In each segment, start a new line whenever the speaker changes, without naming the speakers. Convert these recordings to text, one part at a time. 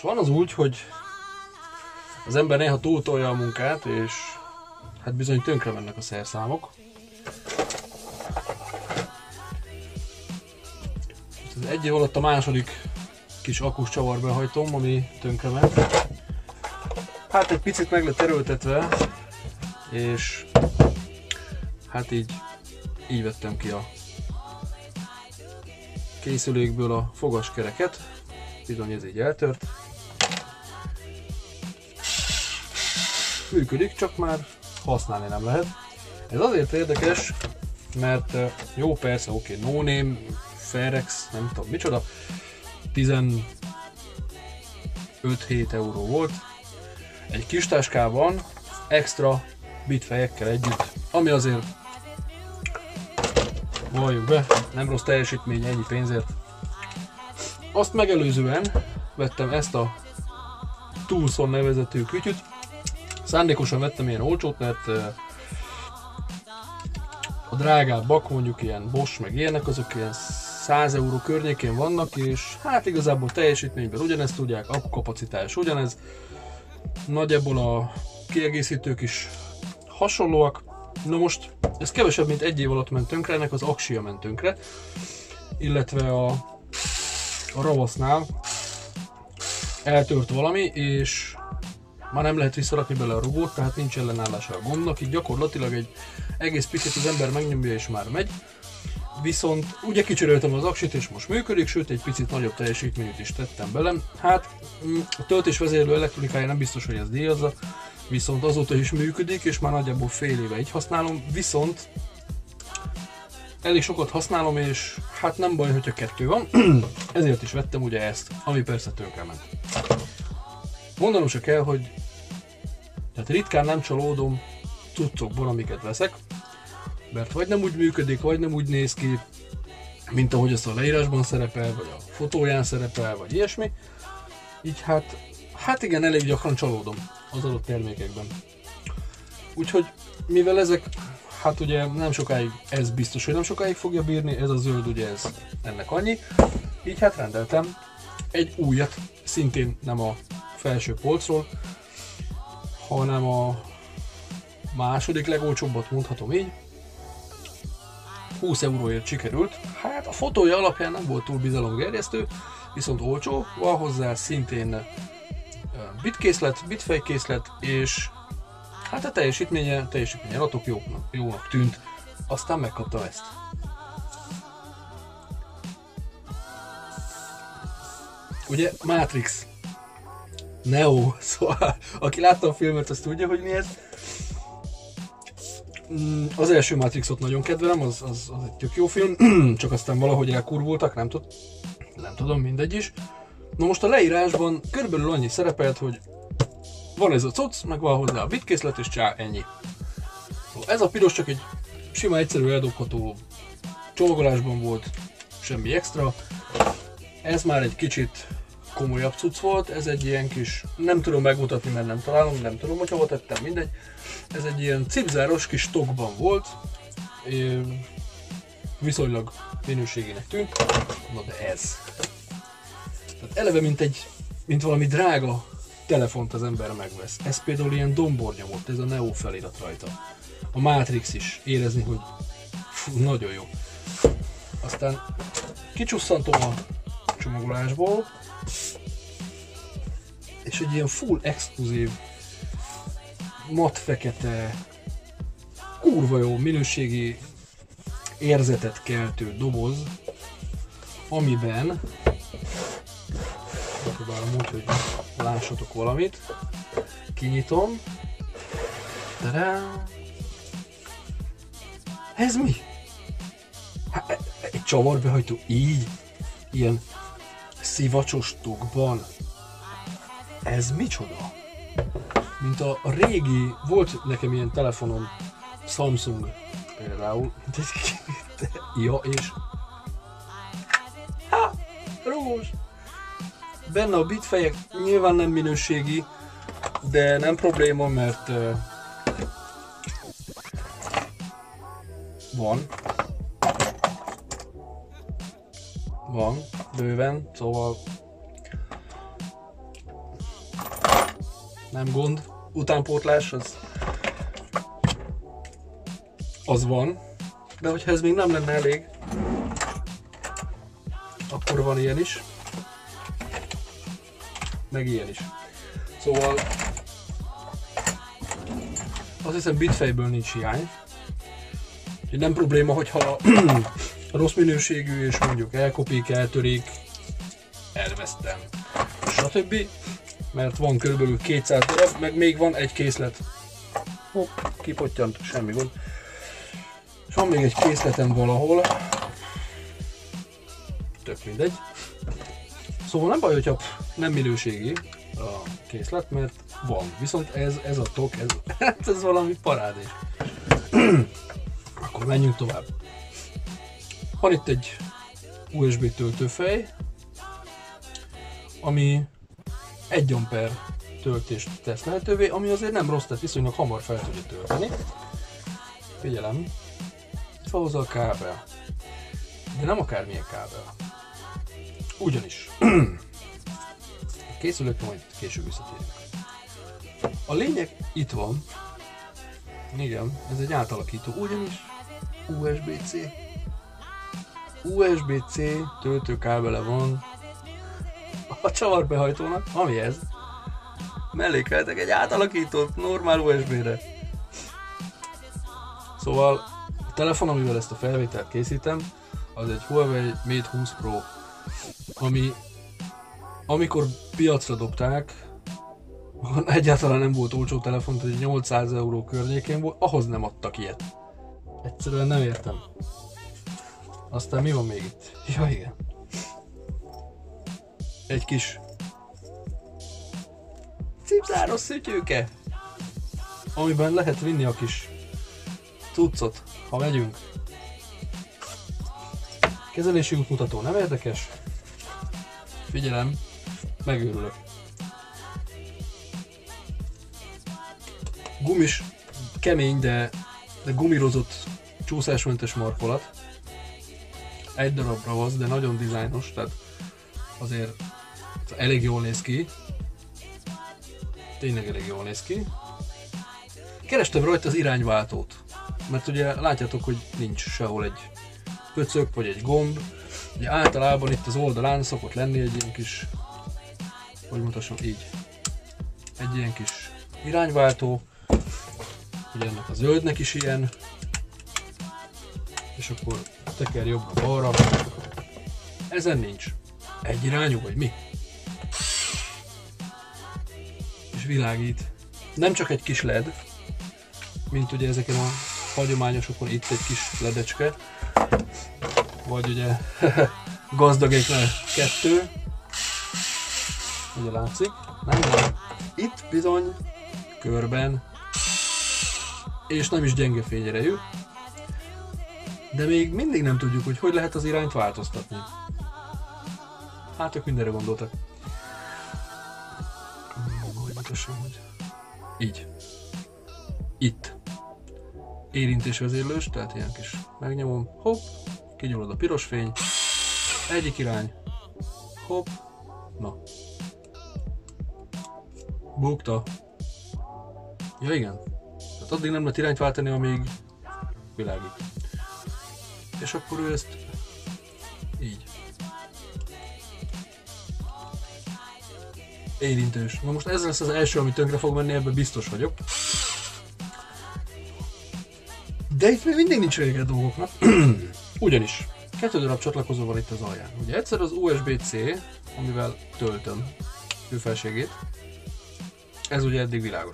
van az úgy, hogy az ember néha túltolja a munkát, és hát bizony tönkre mennek a szerszámok. Az egy év alatt a második kis akus csavarbehajtóm, ami tönkre ment. Hát egy picit meg lett erőltetve, és hát így vettem ki a készülékből a fogaskereket. Bizony ez így eltört. Működik, csak már használni nem lehet. Ez azért érdekes, mert jó, persze, oké, no name, Ferex, nem tudom micsoda, 15-7 euró volt. Egy kis táskában extra bitfejekkel együtt, ami azért, valljuk be, nem rossz teljesítmény ennyi pénzért. Azt megelőzően vettem ezt a Toolson nevezetű kütyüt. Szándékosan vettem ilyen olcsót, mert a drágábbak, mondjuk ilyen Bosch meg ilyenek, azok ilyen 100 euró környékén vannak, és hát igazából teljesítményben ugyanezt tudják, akkukapacitás ugyanez. Nagyjából a kiegészítők is hasonlóak. Na most ez kevesebb, mint egy év alatt ment tönkre, ennek az aksia ment tönkre, illetve a ravasznál eltört valami, és már nem lehet visszarakni bele a rugót, tehát nincs ellenállása a gombnak, így gyakorlatilag egy egész picit az ember megnyomja és már megy. Viszont ugye kicseréltem az aksit és most működik, sőt egy picit nagyobb teljesítményt is tettem bele. Hát a töltésvezérlő elektronikája nem biztos, hogy ez díjazza, viszont azóta is működik, és már nagyjából fél éve így használom, viszont elég sokat használom, és hát nem baj, hogyha kettő van, ezért is vettem ugye ezt, ami persze tönkrement. Mondanom se kell, hogy tehát ritkán nem csalódom cuccokból, amiket veszek, mert vagy nem úgy működik, vagy nem úgy néz ki, mint ahogy azt a leírásban szerepel, vagy a fotóján szerepel, vagy ilyesmi. Így hát igen, elég gyakran csalódom az adott termékekben. Úgyhogy mivel ezek, hát ugye nem sokáig, ez biztos, hogy nem sokáig fogja bírni, ez a zöld ugye ez ennek annyi, így hát rendeltem egy újat, szintén nem a felső polcról, hanem a második legolcsóbbat, mondhatom így. 20 euróért sikerült. Hát a fotója alapján nem volt túl bizalomgerjesztő, viszont olcsó, van hozzá szintén bitkészlet, bitfejkészlet, és hát a teljesítménye adatok jónak tűnt. Aztán megkaptam ezt. Ugye Matrix, Neo, szóval aki látta a filmet, az tudja, hogy mi ez. Az első Matrixot nagyon kedvelem, az egy tök jó film, csak aztán valahogy elkurvultak, nem tudom, mindegy is. Na most a leírásban körülbelül annyi szerepelt, hogy van ez a cucc, meg van hozzá a bitkészlet, és csá, ennyi. Szóval ez a piros csak egy sima, egyszerű, eldobható csomagolásban volt, semmi extra. Ez már egy kicsit komolyabb cucc volt, ez egy ilyen kis, nem tudom megmutatni, mert nem találom, nem tudom, hogy hova tettem, mindegy. Ez egy ilyen cipzáros kis stokkban volt, viszonylag minőségének tűnt, na de ez. Tehát eleve mint valami drága telefont az ember megvesz. Ez például ilyen dombornyomott, ez a Neo felirat rajta. A Matrix is érezni, hogy fú, nagyon jó. Aztán kicsusszantom a csomagolásból, és egy ilyen full exkluzív, mat fekete, kurva jó minőségi érzetet keltő doboz, amiben próbálom úgy, hogy lássatok valamit, kinyitom, tadá! Ez mi? Hát, egy csavarbehajtó így, ilyen szivacsos tokban. Ez micsoda? Mint a régi, volt nekem ilyen telefonom, Samsung például, ja, és rúgós! Benne a bitfejek nyilván nem minőségi, de nem probléma, mert van, bőven, szóval nem gond. Utánpótlás az van, de hogyha ez még nem lenne elég, akkor van ilyen is, meg ilyen is. Szóval azt hiszem bitfejből nincs hiány. Úgyhogy nem probléma, hogyha rossz minőségű és mondjuk elkopik, eltörik, elvesztem, stb. Mert van körülbelül 200 darab, meg még van egy készlet. Hopp, kipottyant, semmi gond. És van még egy készletem valahol. Tök mindegy. Szóval nem baj, hogyha nem minőségi a készlet, mert van. Viszont ez a tok, ez valami parádés. Akkor menjünk tovább. Van itt egy USB töltőfej, ami 1 amper töltést tesz lehetővé, ami azért nem rossz, tehát viszonylag hamar fel tudja tölteni. Figyelem, felhozza a kábel, de nem akármilyen kábel. Ugyanis a készülékre majd később visszatérünk. A lényeg itt van, igen, ez egy átalakító, ugyanis USB-C. USB-C töltőkábele van a csavarbehajtónak, ami ez. Mellékeltek egy átalakítót normál USB-re. Szóval a telefon, amivel ezt a felvételt készítem, az egy Huawei Mate 20 Pro, ami amikor piacra dobták, egyáltalán nem volt olcsó telefon, tehát 800 euró környékén volt, ahhoz nem adtak ilyet. Egyszerűen nem értem. Aztán mi van még itt? Ja, igen. Egy kis cipzáros szütyőke, amiben lehet vinni a kis cuccot, ha megyünk. Kezelési útmutató nem érdekes. Figyelem, megőrülök. Gumis, kemény, de gumírozott csúszásmentes markolat. Egy darabra az, de nagyon dizájnos, tehát azért elég jól néz ki. Tényleg elég jól néz ki. Kerestem rajta az irányváltót, mert ugye látjátok, hogy nincs sehol egy pöcök vagy egy gomb. Ugye általában itt az oldalán szokott lenni egy ilyen kis, hogy mutassam, így. Egy ilyen kis irányváltó. Ugye ennek a zöldnek is ilyen. És akkor teker jobbra-balra. Ezen nincs. Egy irányú vagy mi? És világít. Nem csak egy kis LED, mint ugye ezeken a hagyományosokon itt egy kis ledecske, vagy ugye gazdagéknál 2. Ugye látszik? Nem. Itt bizony körben, és nem is gyenge fényerejű, de még mindig nem tudjuk, hogy lehet az irányt változtatni. Hát ők mindenre gondoltak. Hogy mutassam, hogy... Így. Itt. Érintésvezérlős, tehát ilyen kis megnyomom, hopp, kigyullad a piros fény, egyik irány, hopp, na. Bukta. Ja igen. Tehát addig nem lehet irányt váltani, amíg világít. És akkor ő ezt így. Érintős. Na most ez lesz az első, ami tönkre fog menni, ebben biztos vagyok. De itt még mindig nincs vége a dolgoknak. Ugyanis 2 darab csatlakozó van itt az alján. Ugye egyszer az USB-C, amivel töltöm hőfelségét. Ez ugye eddig világos.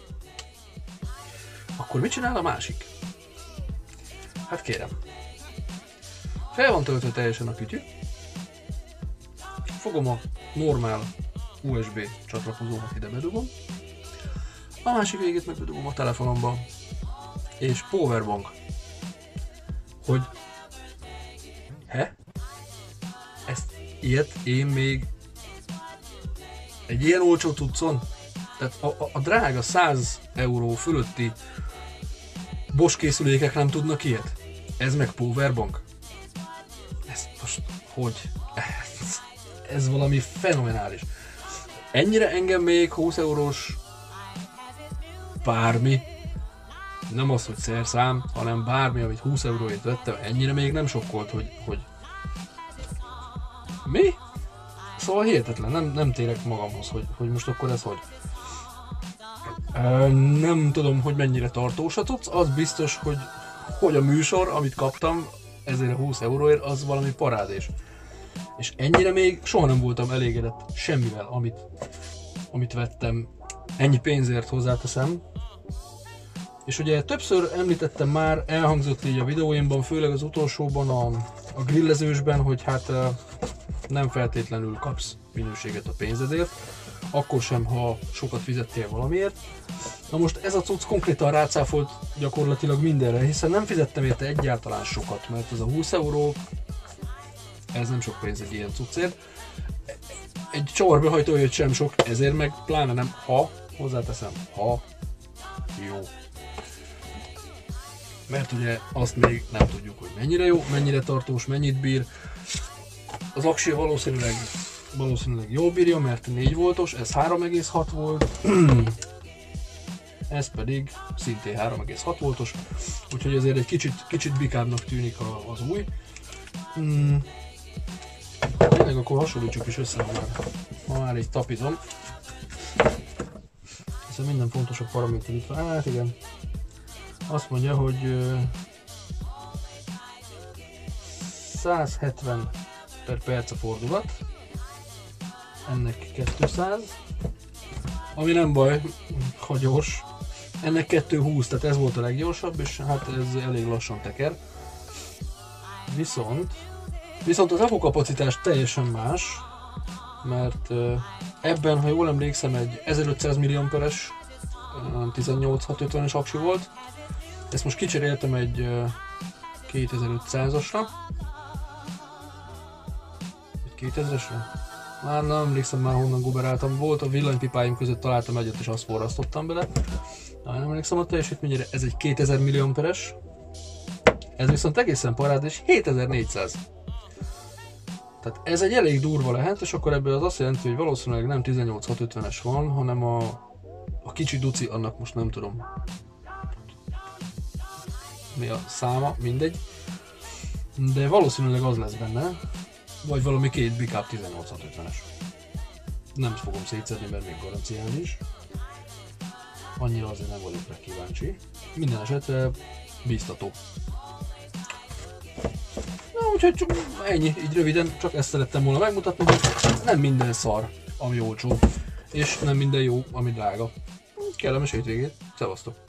Akkor mit csinál a másik? Hát kérem. Fel van töltve teljesen a kütyű. Fogom a normál USB csatlakozómat ide bedugom. A másik végét meg bedugom a telefonomba. És powerbank. Hogy... Ilyet én még... Egy ilyen olcsó cuccon? Tehát a drága 100 euró fölötti Bosch készülékek nem tudnak ilyet? Ez meg powerbank? Ez most hogy? Ez valami fenomenális. Ennyire engem még 20 eurós bármi, nem az, hogy szerszám, hanem bármi, amit 20 euróért vettem, ennyire még nem sokkolt, hogy mi? Szóval hihetetlen, nem térek magamhoz, hogy most akkor ez hogy. Nem tudom, hogy mennyire tartós a cucc, az biztos, hogy a műsor, amit kaptam ezért a 20 euróért, az valami parádés. És ennyire még soha nem voltam elégedett semmivel, amit vettem, ennyi pénzért hozzáteszem. És ugye többször említettem már, elhangzott így a videóimban, főleg az utolsóban, a grillezősben, hogy hát nem feltétlenül kapsz minőséget a pénzedért, akkor sem, ha sokat fizettél valamiért. Na most ez a cucc konkrétan rácáfolt gyakorlatilag mindenre, hiszen nem fizettem érte egyáltalán sokat, mert ez a 20 euró, ez nem sok pénz egy ilyen cuccért. Egy csavarbehajtóért sem sok, ezért meg pláne nem, ha, hozzáteszem, ha jó. Mert ugye azt még nem tudjuk, hogy mennyire jó, mennyire tartós, mennyit bír. Az aksi valószínűleg jól bírja, mert 4 voltos, ez 3,6 volt, ez pedig szintén 3,6 voltos, úgyhogy azért egy kicsit bikábbnak tűnik az új. Tényleg akkor hasonlítsuk is össze, ha már így tapizom. Hiszen minden fontosabb paraméter itt van. Hát igen. Azt mondja, hogy 170 per perc a fordulat. Ennek 200. Ami nem baj, ha gyors. Ennek 220, tehát ez volt a leggyorsabb, és hát ez elég lassan teker. Viszont az akukapacitás teljesen más, mert ebben, ha jól emlékszem, egy 1500 mAh-es 18650-es aksi volt. Ezt most kicseréltem egy 2500-asra. Egy 2000-esre? Már nem emlékszem már honnan guberáltam. Volt a villanypipáim között, találtam egyet és azt forrasztottam bele. Nem emlékszem a teljesítményére, ez egy 2000 mAh-es. Ez viszont egészen parád és 7400. Tehát ez egy elég durva lehet, és akkor ebből az azt jelenti, hogy valószínűleg nem 18650-es van, hanem a kicsi duci, annak most nem tudom mi a száma, mindegy. De valószínűleg az lesz benne, vagy valami két backup 18650-es. Nem fogom szétszedni, mert még garanciálni is. Annyira azért nem vagyok rá kíváncsi. Minden esetre bíztató. Na, úgyhogy ennyi, így röviden, csak ezt szerettem volna megmutatni, hogy nem minden szar, ami olcsó, és nem minden jó, ami drága. Kellemes hétvégét, szevasztok!